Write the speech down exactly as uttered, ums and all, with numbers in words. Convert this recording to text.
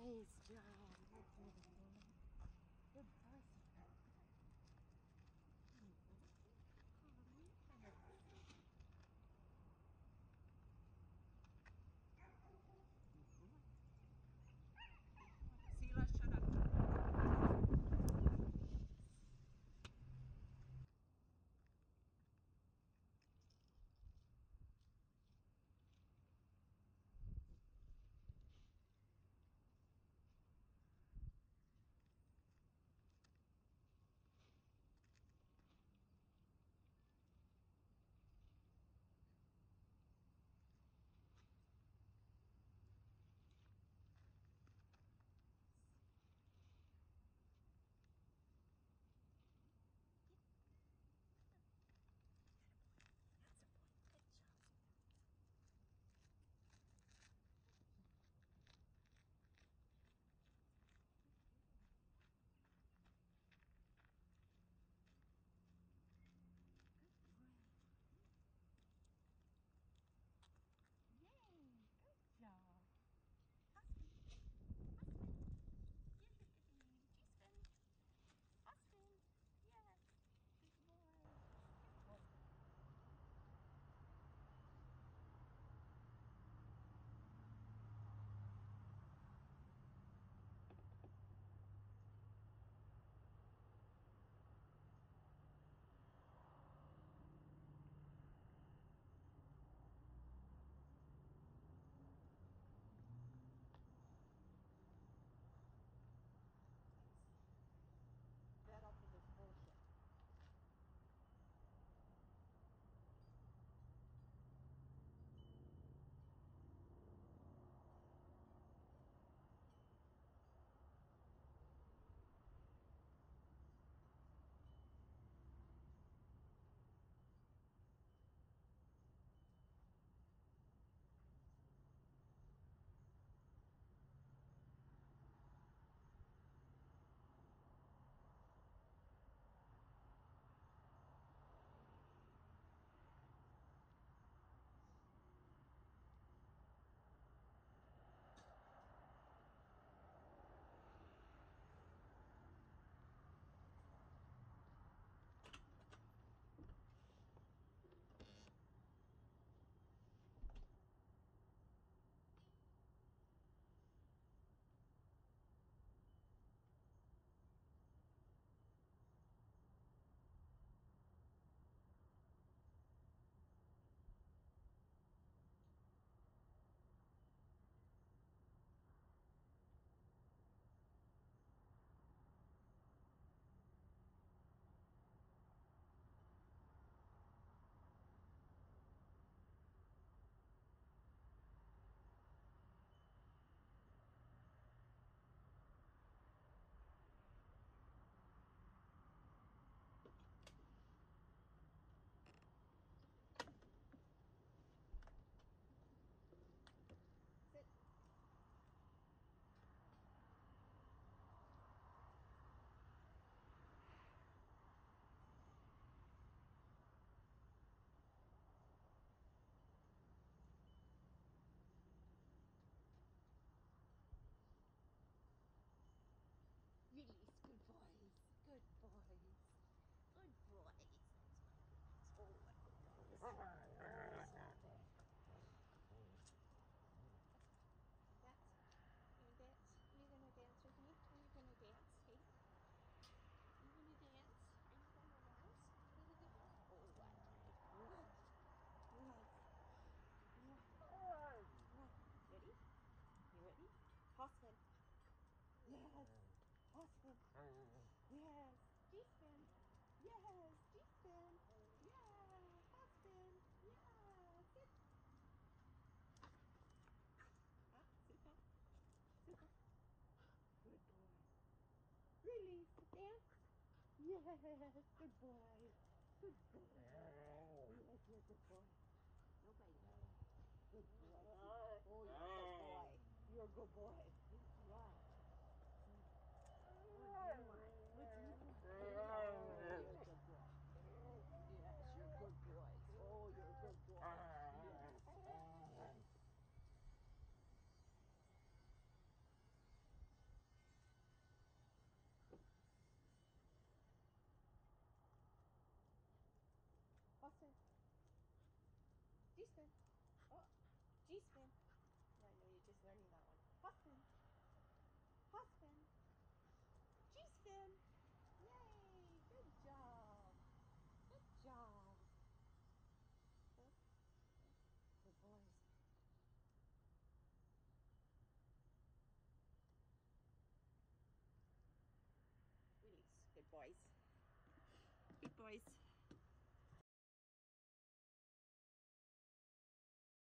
Nice job. Good boy. Good boy. Sila, shut up. That's a boy. Good job. Yay! Good job. Husband. Husband. You're the good baby. Husband. Husband. Yes. Good boy. Good boy. That up in this bullshit. Release. Good boys. Good boys. Good boys. Oh, what good boys. Oh, stop it. Dance. You gonna dance? Are you gonna dance with me? Are you gonna dance? Hey? Are you gonna dance? Are you gonna dance? Oh, what? What? What? What? What? Ready? You ready? Husband. Yes. Husband. Yes. G-spin. Yes. G-spin. Yeah. Husband. Yeah. Sit. Huh? Suka. Suka. Good boy. Release. Dance. Yes. Good boy. Good boy. Yes, you're a good boy. No biting. Good boy. Oh, you're a good boy. You're a good boy. Yes, you are. What do you want? What do you want? Oh, you're a good boy. Yes, you're a good boy. Oh, you're a good boy. Yes. G-spin. Oh, G-spin. I know you're just learning that one. Hop-spin. Hop-spin. G-spin. Yay! Good job. Good job. Good boys. Release. Good boys. Good boys.